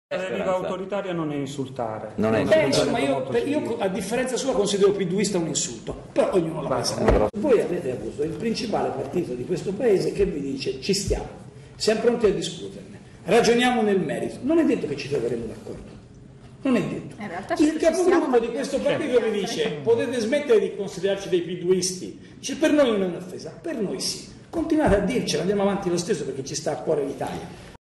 La deriva autoritaria non è insultare. Non è Beh, insomma, io a differenza sua considero piduista un insulto, però ognuno la pensa. Voi avete avuto il principale partito di questo paese che vi dice ci stiamo, siamo pronti a discuterne, ragioniamo nel merito. Non è detto che ci troveremo d'accordo, non è detto. Il capogruppo di questo partito vi dice potete smettere di considerarci dei piduisti, dice, per noi non è un'offesa, per noi sì. Continuate a dircelo, andiamo avanti lo stesso perché ci sta a cuore l'Italia.